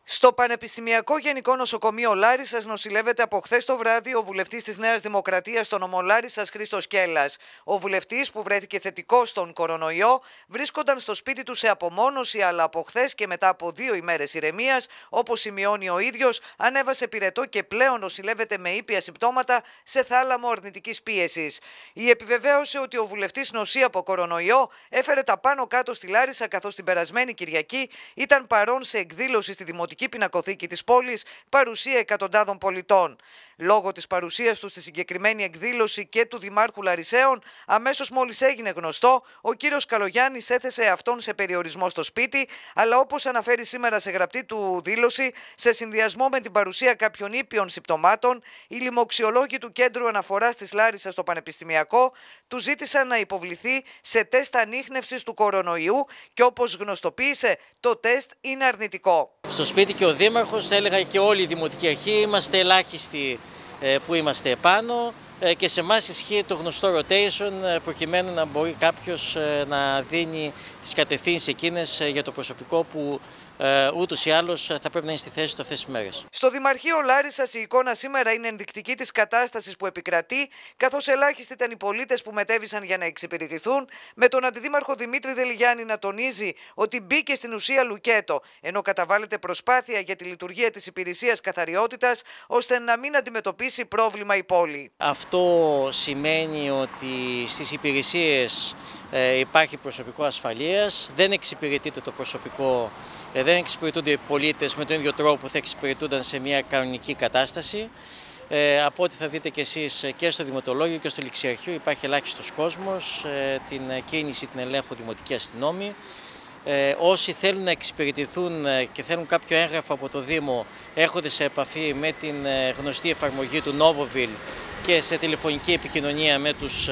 Στο Πανεπιστημιακό Γενικό Νοσοκομείο Λάρισσας νοσηλεύεται από χθες το βράδυ ο βουλευτής της Νέας Δημοκρατίας στο νομό Λάρισσας, Χρήστος Κέλλας. Ο βουλευτής, που βρέθηκε θετικός στον κορονοϊό, βρίσκονταν στο σπίτι του σε απομόνωση, αλλά από χθες και μετά από 2 ημέρες ηρεμίας, όπως σημειώνει ο ίδιος, ανέβασε πυρετό και πλέον νοσηλεύεται με ήπια συμπτώματα σε θάλαμο αρνητικής πίεσης. Η επιβεβαίωση ότι ο βουλευτής νοσεί από κορονοϊό έφερε τα πάνω κάτω στη Λάρισα, καθώς την περασμένη Κυριακή ήταν παρόν σε εκδήλωση στη Δημοτική Πινακοθήκη της πόλης, παρουσία εκατοντάδων πολιτών. Λόγω της παρουσίας του στη συγκεκριμένη εκδήλωση και του Δημάρχου Λαρισαίων, αμέσως μόλις έγινε γνωστό, ο κύριος Καλογιάννης έθεσε αυτόν σε περιορισμό στο σπίτι, αλλά όπως αναφέρει σήμερα σε γραπτή του δήλωση, σε συνδυασμό με την παρουσία κάποιων ήπιων συμπτωμάτων, οι λοιμοξιολόγοι του Κέντρου Αναφοράς της Λάρισσας στο Πανεπιστημιακό του ζήτησαν να υποβληθεί σε τεστ ανίχνευσης του κορονοϊού και, όπως γνωστοποίησε, το τεστ είναι αρνητικό. Στο σπίτι και ο Δήμαρχος, έλεγα και όλη η Δημοτική Αρχή, είμαστε ελάχιστοι που είμαστε επάνω και σε εμάς ισχύει το γνωστό rotation, προκειμένου να μπορεί κάποιος να δίνει τις κατευθύνσεις εκείνες για το προσωπικό που ούτως ή άλλως θα πρέπει να είναι στη θέση του αυτές τις μέρες. Στο Δημαρχείο Λάρισσας η εικόνα σήμερα είναι ενδεικτική της κατάστασης που επικρατεί, καθώς ελάχιστοι ήταν οι πολίτες που μετέβησαν για να εξυπηρετηθούν, με τον Αντιδήμαρχο Δημήτρη Δελιγιάννη να τονίζει ότι μπήκε στην ουσία λουκέτο, ενώ καταβάλλεται προσπάθεια για τη λειτουργία της υπηρεσίας καθαριότητας, ώστε να μην αντιμετωπίσει πρόβλημα η πόλη. Αυτό σημαίνει ότι στις υπηρεσίες υπάρχει προσωπικό ασφαλείας, δεν εξυπηρετείται το προσωπικό, δεν εξυπηρετούνται οι πολίτες με τον ίδιο τρόπο που θα εξυπηρετούνταν σε μια κανονική κατάσταση. Από ό,τι θα δείτε και εσείς και στο Δημοτολόγιο και στο Ληξιαρχείο υπάρχει ελάχιστος κόσμος, την κίνηση την ελέγχουν δημοτικοί αστυνόμοι. Όσοι θέλουν να εξυπηρετηθούν και θέλουν κάποιο έγγραφο από το Δήμο έρχονται σε επαφή με την γνωστή εφαρμογή του Novoville και σε τηλεφωνική επικοινωνία με τους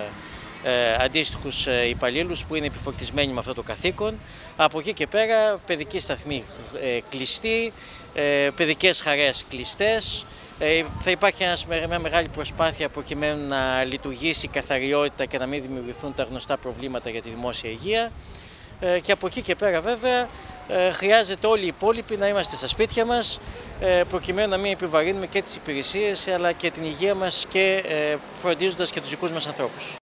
αντίστοιχους υπαλλήλους που είναι επιφορτισμένοι με αυτό το καθήκον. Από εκεί και πέρα παιδικοί σταθμοί κλειστοί, παιδικές χαρές κλειστές. Θα υπάρχει μια μεγάλη προσπάθεια προκειμένου να λειτουργήσει η καθαριότητα και να μην δημιουργηθούν τα γνωστά προβλήματα για τη δημόσια υγεία. Και από εκεί και πέρα βέβαια χρειάζεται όλοι οι υπόλοιποι να είμαστε στα σπίτια μας προκειμένου να μην επιβαρύνουμε και τις υπηρεσίες αλλά και την υγεία μας και φροντίζοντας και τους δικούς μας ανθρώπους.